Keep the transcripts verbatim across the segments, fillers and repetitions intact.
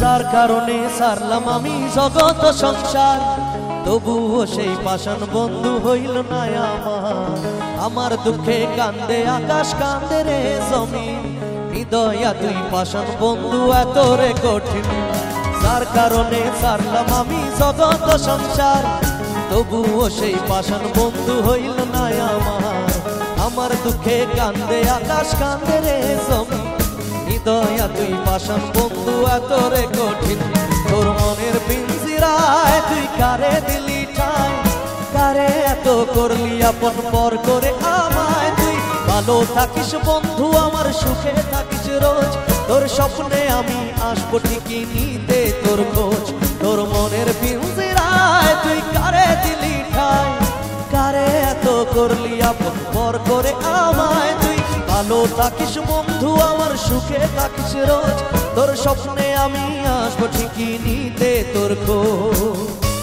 যার কারণে সারলাম আমি জগৎ সংসার, তবুও সেই পাষাণ বন্ধু হইল না আমার। আমার দুঃখে কান্দে আকাশ, কান্দে রে জমিন, হৃদয়া তুই পাষাণ বন্ধু এত রে কঠিন। যার কারণে সারলাম আমি জগৎ সংসার, তবুও সেই পাষাণ বন্ধু হইল না আমার। আমার দুঃখে কান্দে আকাশ, কান্দে রে জমিন, হৃদয়া তুই পাষাণ বন্ধু এত রে কঠিন। তোর মনের পিঞ্জিরায় তুই কারে দিলি ঠাই, কারে এত করলি আপন পর করে আমায়। তুই ভালো থাকিস বন্ধু আমার, সুখে থাকিস রোজ, তোর স্বপ্নে আমি আসবো ঠিকই নিতে তোর খোঁজ। তোর মনের পিঞ্জিরায় তুই কারে দিলি ঠাই, কারে এত করলি আপন পর করে আমায়। তুই ভালো থাকিস বন্ধু আমার, সুখে থাকিস রোজ, তোর স্বপ্নে আমি আসবো ঠিকই নিতে তোর খোঁজ।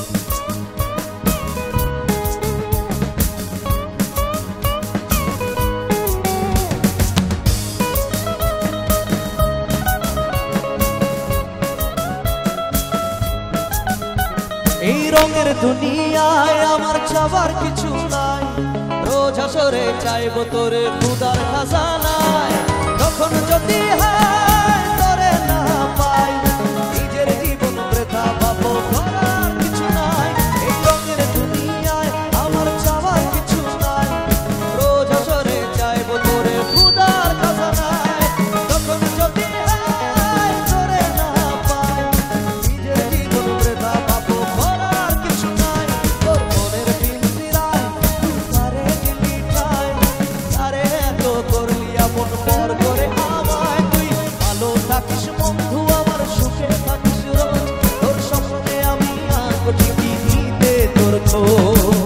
এই রঙের দুনিয়ায় আমার চাবার কিছু নাই, রোজ হাসরে চাইবো তোরে খুদার খাজানায়। তখন যদি হয় তোরে না পাই, নিজের জীবন বৃথা পাবো, করার কিছু নাই। এই রঙের দুনিয়ায় আমার চাবার কিছু নাই, রোজ হাসরে চাইবো তোরে খুদার খাজানায়। তখন যদি হয় তোরে না পাই, নিজের জীবন বৃথা পাবো, করার কিছু নাই। তোর মনের পিঞ্জিরায় তুই কারে দিলি ঠাই, কারে এত করলি আপন পর করে আমায়। তুই ভালো থাকিস বন্ধু আমার, সুখে থাকিস রোজ, তোর স্বপ্নে আমি আসবো ঠিকই নিতে তোর খোঁজ।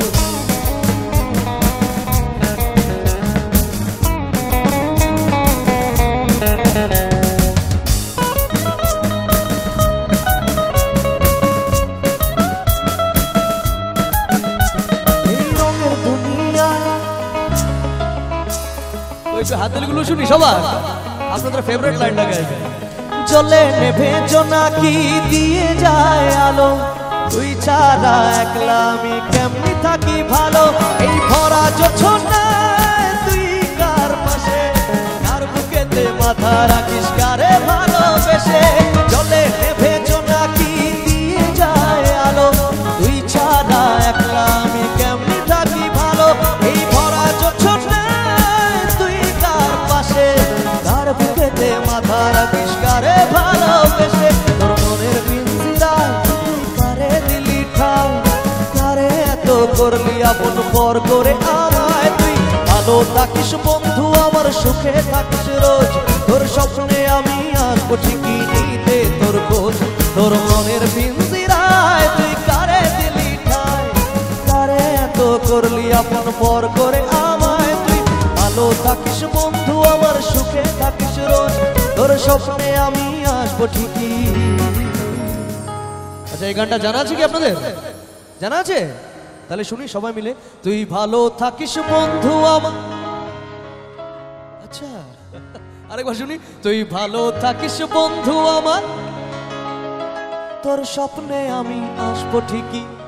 এই রঙের দুনিয়ায় ওই হাততালিগুলো শুনি সবার, আপনাদের ফেভারিট লাইনটা গাইবে। জ্বলে নেভে জোনাকি দিয়ে যায় আলো, তুই ছাড়া একলা আমি কেমনি থাকি ভালো। এই ভরা জোছনায় তুই কার পাশে, কার বুকেতে মাথা রাখিস কারে ভালোবেসে। জ্বলে নেভে জোনাকি দিয়ে যায় আলো, তুই ছাড়া একলা আমি কেমনি থাকি ভালো। এই ভরা জোছনায় তুই কার পাশে, কার বুকেতে মাথা রাখিস কারে ভালোবেসে। তোর মনের পিঞ্জিরায় তুই কারে দিলি ঠাই, কারে এত করলি আপন পর করে আমায়। তুই ভালো থাকিস বন্ধু আমার, সুখে থাকিস রোজ, তোর স্বপ্নে আমি আসবো ঠিকই নিতে তোর খোঁজ। তোর মনের পিঞ্জিরায় তুই কারে দিলি ঠাই, কারে এত করলি আপন পর করে আমায়। তুই ভালো থাকিস বন্ধু আমার, সুখে থাকিস রোজ, তোর স্বপ্নে আমি আসবো ঠিকই। আচ্ছা, এই গানটা জানা আছে কি আপনাদের? জানা আছে? তাহলে শুনি সবাই মিলে। তুই ভালো থাকিস বন্ধু আমার, আচ্ছা আরেকবার শুনি। তুই ভালো থাকিস বন্ধু আমার, তোর স্বপ্নে আমি আসবো ঠিকই।